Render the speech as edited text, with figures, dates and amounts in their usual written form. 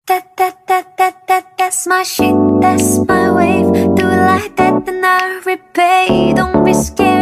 That's my shit, that's my wave. Do it like that, then I repay. Don't be scared.